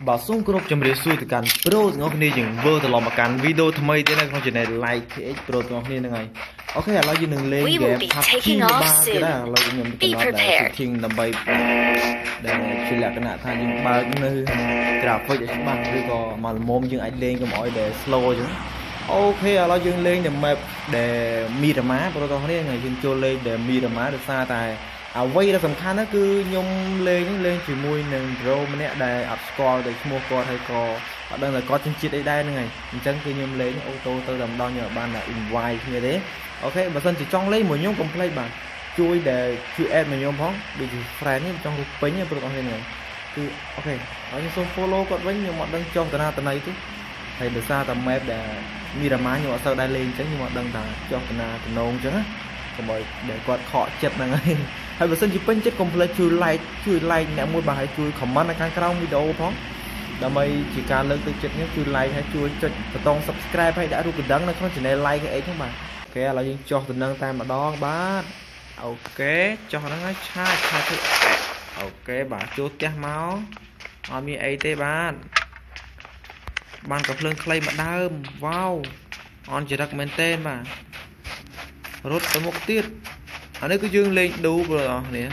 Bảo xuống group trong review từ căn pro ngọc này dừng vừa từ lòng mà căn video tham mấy thế này không chỉ này like cái pro ngọc này này ok là dừng đừng lên game PUBG ba cái đó là dừng cái nó để thiên làm bay để chỉ là cái nạn thay dừng ba nơi grab với để bằng rồi còn mà mồm dừng anh lên cho mọi để slow chứ ok là dừng lên để map để mi ra má pro ngọc này ngày dừng cho lên để mi ra má được xa tài vây là phần khăn nó cứ nhung lên chỉ mùi nền pro nè đây up score để mua co hay co ở đây là có trên chiếc đây này chân cứ nhung lên ô tô tôi làm đo nhờ ban là invite như thế ok bà dân chỉ trong lấy một nhóm complete bạn chui để chui em mà nhóm phóng bị friend trong group pin như pro con này cứ ok ở những số follow còn với nhiều mọi đăng trong từ này chứ thầy được xa tầm map để Miramar nhưng mà sau đây lên chứ nhưng mà đăng tà cho từ nông chứ còn bởi để quạt họ chật này hay là sân chỉ pin chết complete chui like nè mua bài chui comment ở căn trong video phóng đã mày chỉ cần lớn từ chết nhé chui like hay chui cho tông subscribe hay đã rút cái đăng nó không chỉ này like cái ấy các bạn ok là những cho từ nâng tay mà đo bát ok cho nó ngay chai thứ ok bà chốt chắc máu on mi ấy tê ban cặp lưng clay mà đơm wow on chỉ đặt men tên mà rút tới một tiết anh ấy cứ dương lên đủ rồi nè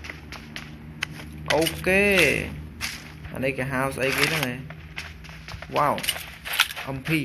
ok anh ấy cái house ấy cái này wow âm phi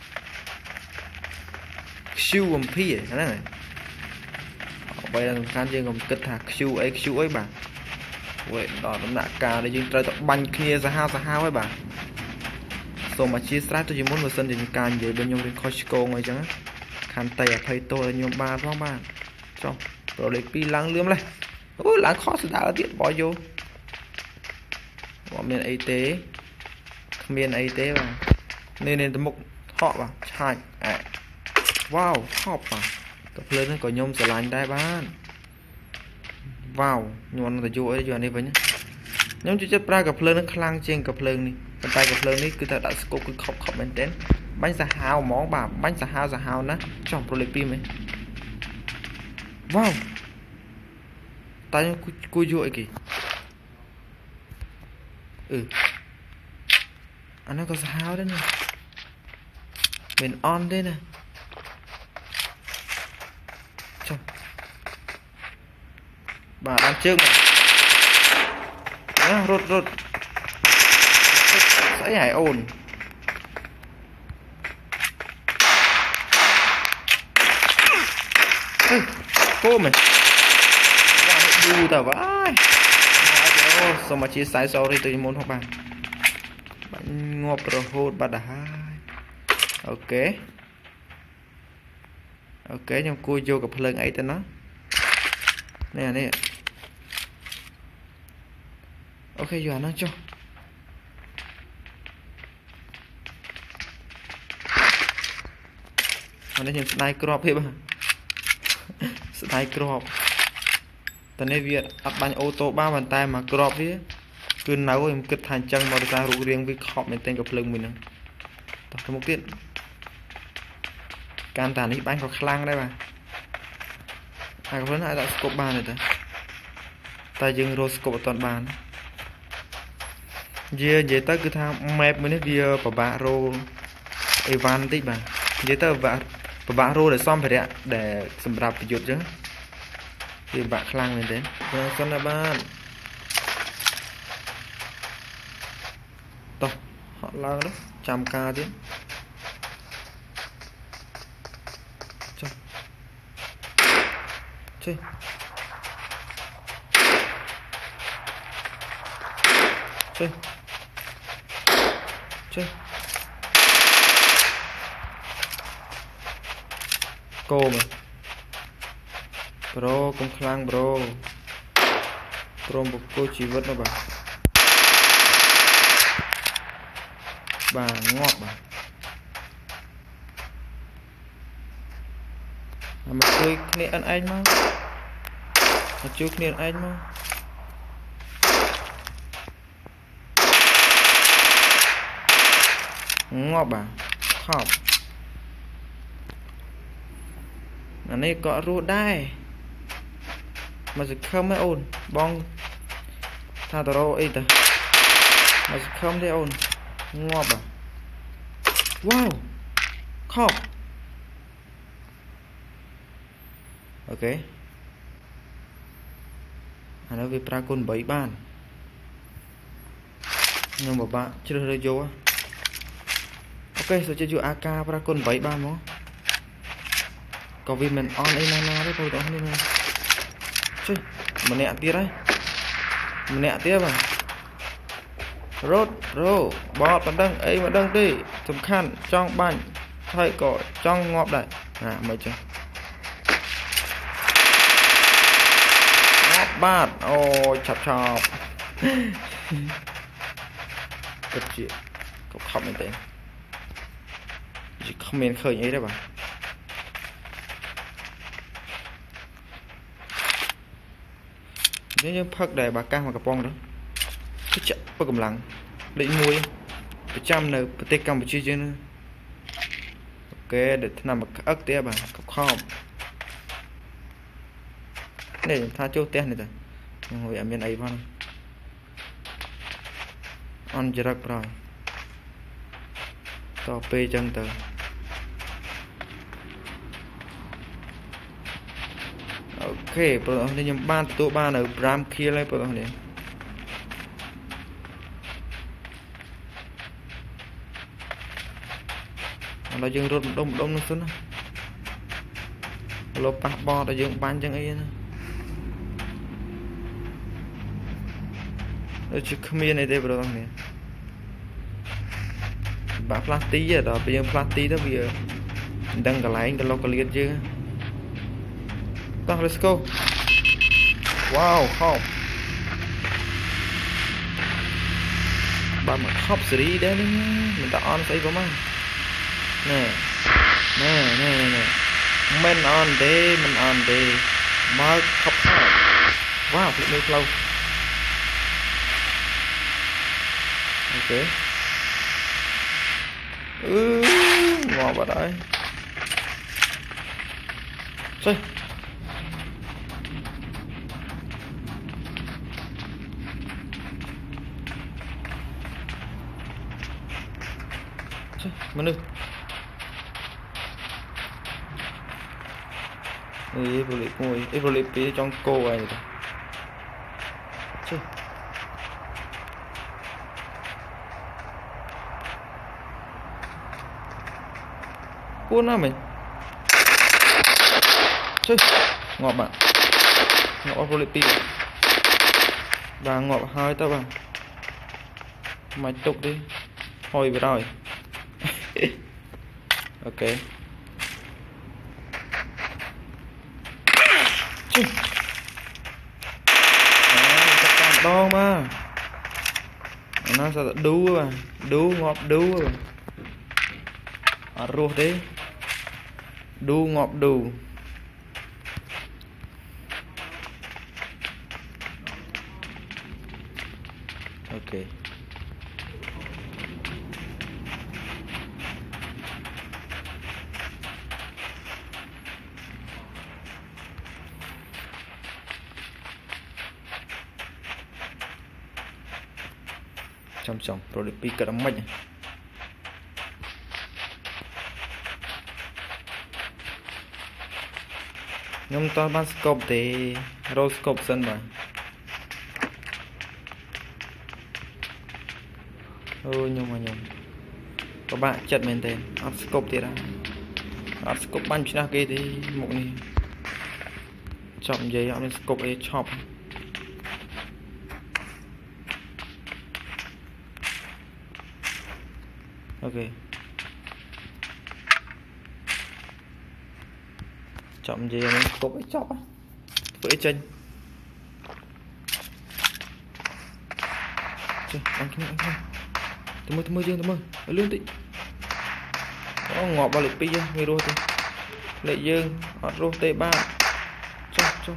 siêu âm phi vậy thế này bây giờ can dương còn kết thạc siêu ấy bà vậy đó nó nạ cà để dương trời tập banh kia ra hao ấy bà rồi mà chia sẻ tôi chỉ muốn người dân thì can gì bên nhau đến Costco ngay chẳng khăn tay thấy tôi là nhiều ba phong ba trong rồi để pi lắng lướm này ôi lắng khó sự đạo tiện bỏ vô bọn miền y tế vào nên tới mục họ vào chai wow họp vào cặp lên nó có nhôm sẽ lành đai bán vào nhuận là vô ấy giờ này với nhá nhóm chú chất ra cặp lên nó khăng trên cặp lên đi bàn tay cặp lên đi cứ ta đã scope cứ khóc bên đến bánh xà hào món bà bánh xà hào nó trong prolipim ấy wow tay cùi ruồi kì anh nó có xà hào đấy nè mình on đây nè trong bà ăn trước mà rút sẽ hải ồn cô mình đu tao vãi sao mà chia sẻ sau đi tôi muốn học bạn ngọc rồi hốt ba đã ok nhưng cô vô gặp lần ấy tên nó nè ok giờ nó cho anh em sniper crop hết mà sniper crop tận đây Việt áp bánh ô tô 3 bàn tay mà crop ấy cứ nấu em cứ thành chân mà ra rủ riêng với họ mình tên gặp lưng mình tập một tiết can tàn đi bánh có khlang đây mà ai có vấn ai đã scope bàn này ta dừng rồi scope toàn bàn về tới cứ tham map mới video của bà rô Evan tích bà về tới bà rô để xong phải đấy để sầm rạp phải chứ thì bạn khlang lên đến con là bạn to họ lao đó 100k chứ chơi cô mà bro cũng khlang bro một cô chỉ vứt nó bà ngọt mà chơi nè anh mà chơi nè anh mà ngọt bà khóc anh ấy có rùa đai mà sẽ không mấy ôn bong tha tao ấy ta mà không thấy ôn ngọt à wow khóc ok anh nói về pra con 7 bàn nhưng mà bạn chưa được vô á ok rồi chơi chú AK pra con 7 bàn mà có vì mình on ấy nana đấy thôi đó nên là chơi mình nẹt tia đấy mình nẹt tia mà rốt rô bọt mà đăng ấy mà đăng đi tầm khăn trong bánh thay cỏ trong ngọt đây à mấy chứ ngọt bát ôi chọc chọc cực chuyện cậu khóc mình tên chỉ comment khơi ấy đấy bà nếu như phật để bà cam mà cặp bông đó cái chợ có cầm lặng định mùi cái trăm này tê cầm một chi chứ nữa ok để nằm một ớt tía bà cặp khom này tha chốt tía này rồi nhưng hồi em bên ấy vào on chưa rắc rồi to p chân từ ok bro nên nhầm ban tụ ban ở ram kia lấy bro này là dương rốt đông đông nó xuống lô pa bo là dương ban chân ấy nó chỉ comment này đây bro này bà plastic giờ đó bây giờ plastic đó bây giờ đang cả lại cái local liệt chứ let's go wow khóc bà mà khóc xử lý đấy mình ta on phải có mang nè nè nè nè mình on đi mà khóc khóc wow bị mê lâu ok ngọt vào đấy chơi mana boleh pilih congko aja tu cik cuốn nào mình cik ngọt bạn ngọt boleh pilih và ngọt hơi tao bạn mày tục đi hồi về rồi ok to mà nó sao đu à đu ngọt đu à ruột đấy đu ngọt đu ok trong rồi đi cả đống mạnh nhưng ta bán scope thì roll scope dân mà nhưng mà các bạn chật mình tên scope thì ra scope bắn cho kia thì một này chọn giấy họ lên scope ấy chop ok chọn gì mình cục cái chọc á với chân anh tụi dương tụi mơ lương tị nó ngọt bao lực pi ra người rô thì lệ dương họ rô tê ba cho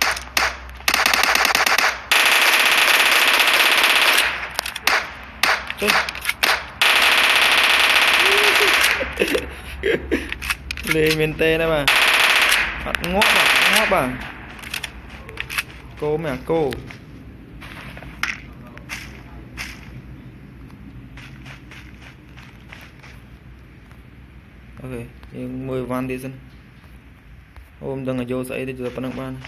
lê miền tây đó mà mặt ngóp à cô mẹ cô ok nhưng 10 van đi dân ôm đừng là vô sấy thì chưa bắt được ban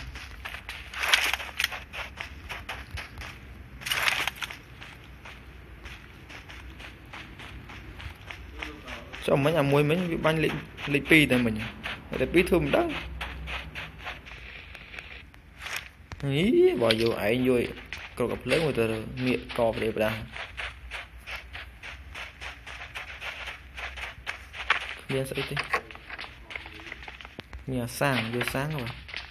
cho mấy nhà môi mấy bị banh lịch pi tại mình để pi thum đó ý bỏ vô ấy vô cầu gặp lớn người ta miệng co về đây miệng sẽ đi miệng sáng vô sáng rồi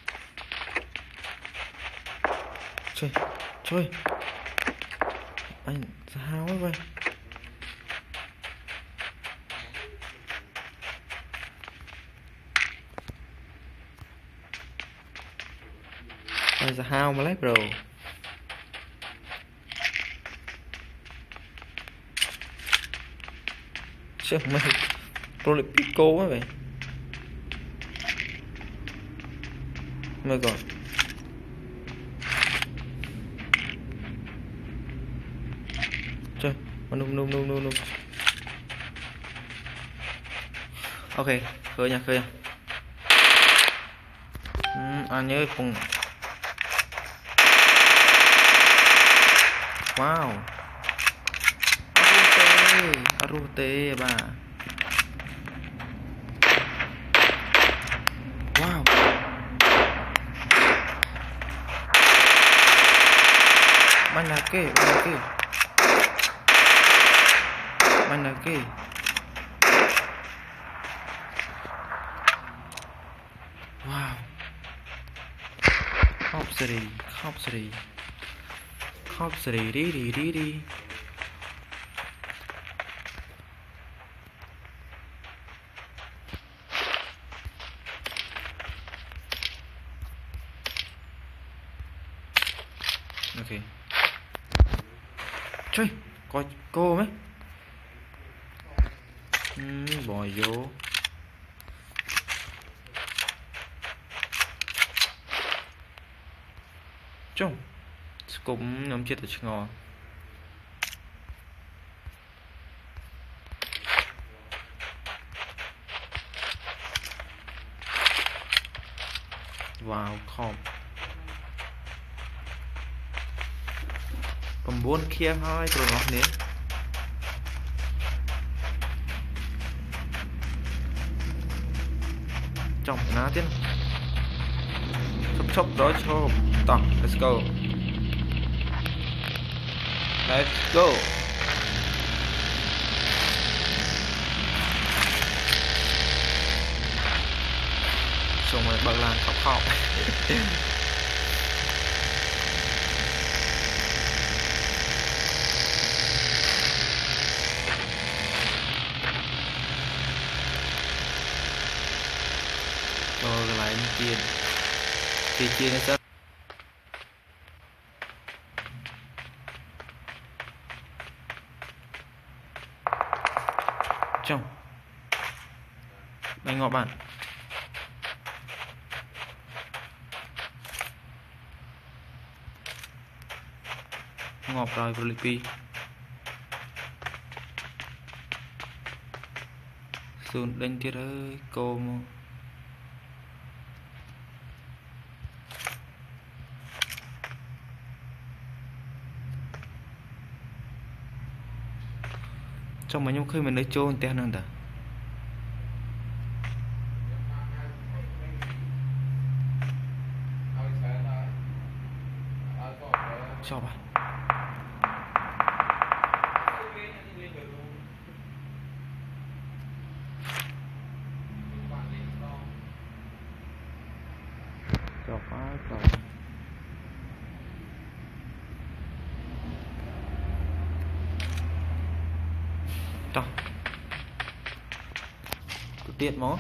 chơi chơi anh sao vậy anh sao mà lấy bro chứ mày pro lại pico quá vậy mày còn chơi nung ok khơi nha anh nhớ cùng wow arute ba wow mana ke wow khóc seri đi ok chơi coi cô mấy bỏ vô chung cũng nhóm chết được ngon vào không còn 4 kia thôi rồi ngọt nế trong ná tiến chốc đó cho tỏ let's go xong rồi bật lan khóc rồi lại chia nó sẽ trong đánh ngọ bạn ngọt rồi Philippines xuống đánh thiết ơi cô trong mấy nhóm khi mình lấy trôn tên hơn ta cho bạn cho phá cho Rồi cứ tiện mó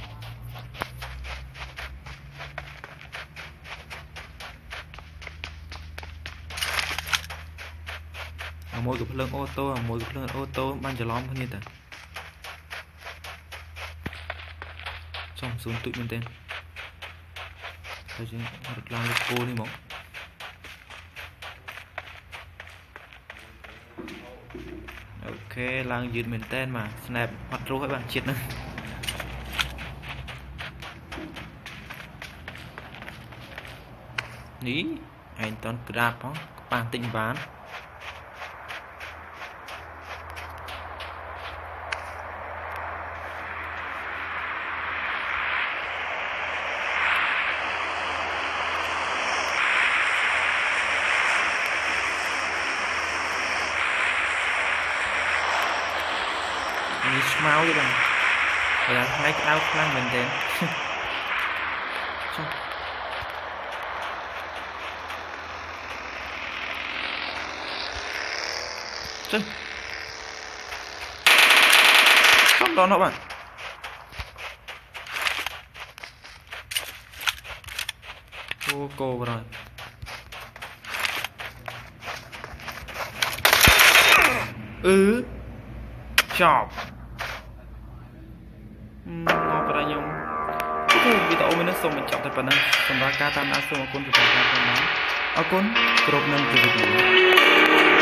mỗi cái lưng ô tô mỗi cái lưng ô tô ban giờ lom như thế xong xuống tụi mình tên thôi chứ làm được cô đi mỏng ok langยืน mình tên mà snap hoạt rô các bạn triệt nữa ní anh toàn grab đó bàn tình ván ní máu chứ bạn là ngay cái áo khăn mình đến Chứ không đó nó bạn cô rồi chọc nó phải nhung video mình nó xong mình chọn thật phần này xong ra ca tam đã xong ở con của ta phần đó ở con group nên từ việc